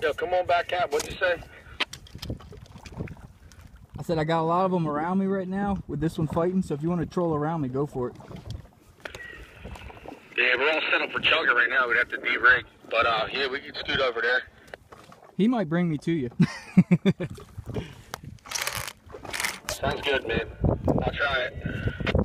Yo, come on back out. What'd you say? I said I got a lot of them around me right now with this one fighting, so if you want to troll around me, go for it. Yeah, we're all set up for Chugga right now. We'd have to de-rig. But, yeah, we can scoot over there. He might bring me to you. Sounds good, man. I'll try it.